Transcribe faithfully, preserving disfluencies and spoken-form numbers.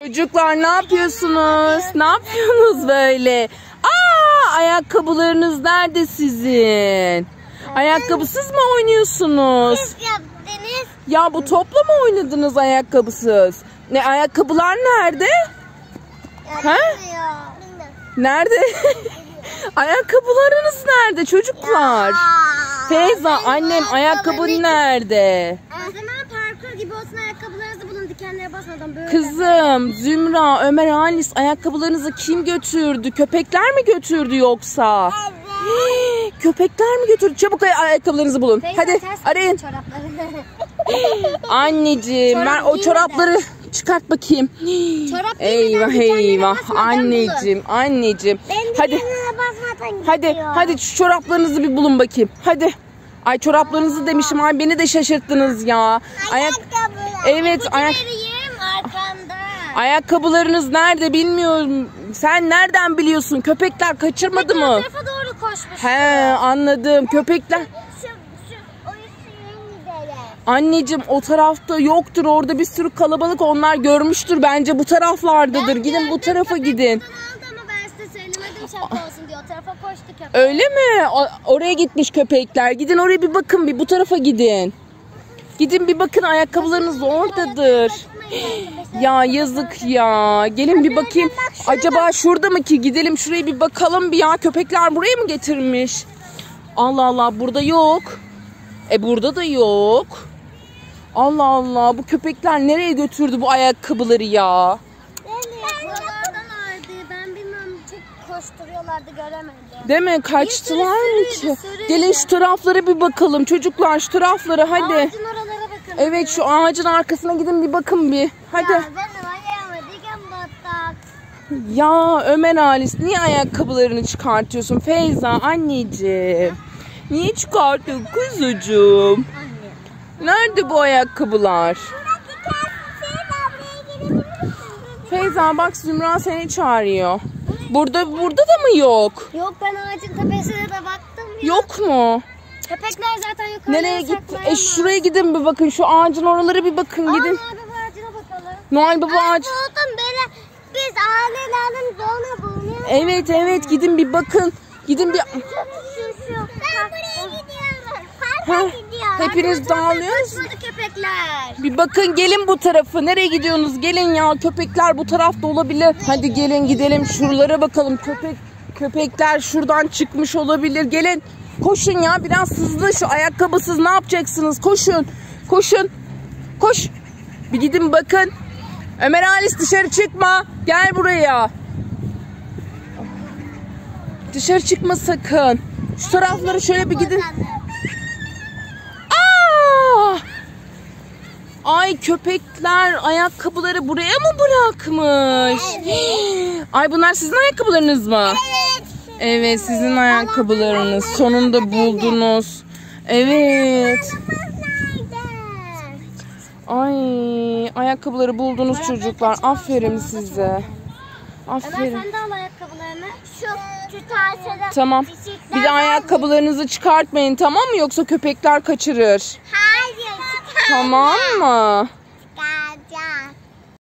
Çocuklar ne yapıyorsunuz? Ne yapıyorsunuz böyle? Aa, ayakkabılarınız nerede sizin? Ayakkabısız mı oynuyorsunuz? Siz yaptınız. Ya bu topla mı oynadınız ayakkabısız? Ne ayakkabılar nerede? Ha? Nerede? Ayakkabılarınız nerede çocuklar? Ya. Feyza annem ayakkabın nerede? O zaman parkur gibi olsun, ayakkabılarınızı bulun, dikenlere basmadan böyle. Kızım, Zümra, Ömer, Halis ayakkabılarınızı kim götürdü? Köpekler mi götürdü yoksa? Evet. Hii, köpekler mi götürdü? Çabuk ay ayakkabılarınızı bulun. Feyza, Hadi arayın. Anneciğim ben o çorapları çıkart bakayım. Çorap Eyvah eyvah anneciğim anneciğim. Hadi hadi hadi şu çoraplarınızı bir bulun bakayım. Hadi. Ay çoraplarınızı demişim, ay beni de şaşırttınız ya. Ayak Evet ayak arkanda. Ayakkabılarınız nerede bilmiyorum. Sen nereden biliyorsun? Köpekler kaçırmadı mı? O tarafa doğru koşmuş. He anladım. Köpekler. Şu, şu, o üstüne gidelim. Anneciğim o tarafta yoktur. Orada bir sürü kalabalık, onlar görmüştür. Bence bu taraflardadır. Gidin bu tarafa gidin. Ama ben size söylemedim şaka olsun diye. O tarafa koştu köpek. Öyle mi? O, oraya gitmiş köpekler. Gidin oraya bir bakın, bir bu tarafa gidin. Gidin bir bakın, ayakkabılarınız oradadır. Ya yazık ya. Gelin bir bakayım. Acaba şurada mı ki? Gidelim şuraya bir bakalım bir ya. Köpekler buraya mı getirmiş? Allah Allah, burada yok. E burada da yok. Allah Allah, bu köpekler nereye götürdü bu ayakkabıları ya? Buralardalardı. Ben bilmem, çok koşturuyorlardı, göremedim. Değil mi? Kaçtılar mı ki? sürüydü, sürüydü. Gelin şu taraflara bir bakalım çocuklar, şu taraflara hadi. Ağacın oralara bakın. Evet şu ağacın arkasına gidin bir bakın bir. Hadi. Ya ben ayağıma diken battak. Ya Ömer, Halis niye ayakkabılarını çıkartıyorsun? Feyza anneciğim. Niye çıkarttın kuzucuğum? Nerede bu ayakkabılar? Feyza bak, Zümra seni çağırıyor. Burada burada da mı yok? Yok, ben ağacın tepesine de baktım ya. Yok mu? Köpekler zaten yukarıya Nereye gitti? saklayamaz. E şuraya gidin bir bakın. Şu ağacın oralara bir bakın, Aa, gidin. Noel Baba ağacına bakalım. Noel Baba Ay, ağacı. buldum böyle. Biz ailelerden sonra bulunuyoruz. Evet evet, gidin bir bakın. Gidin bir. Şu, şu, şu. Ben buraya gidiyorum. Ha, Parka gidiyorum. hepiniz dağılıyorsunuz. Kaçmadı köpekler. Bir bakın, gelin bu tarafı. Nereye gidiyorsunuz? Gelin ya, köpekler bu tarafta olabilir. Hadi gelin gidelim şuralara bakalım. Köpek köpekler şuradan çıkmış olabilir. Gelin. Koşun ya, biraz hızlı. Şu ayakkabısız ne yapacaksınız? Koşun. Koşun. Koş. Bir gidin bakın. Ömer, Halis dışarı çıkma. Gel buraya. Dışarı çıkma sakın. Şu tarafları şöyle bir gidin. Aa! Ay köpekler ayakkabıları buraya mı bırakmış? Evet. Ay bunlar sizin ayakkabılarınız mı? Evet. Evet sizin ayakkabılarınız. Sonunda buldunuz. Evet. Ay ayakkabıları buldunuz çocuklar. Aferin size. Ömer, Aferin. sen de al ayakkabılarını. Şu, şu tarzda. Tamam. Bir de ayakkabılarınızı çıkartmayın, tamam mı? Yoksa köpekler kaçırır. Hayır. Tamam mı?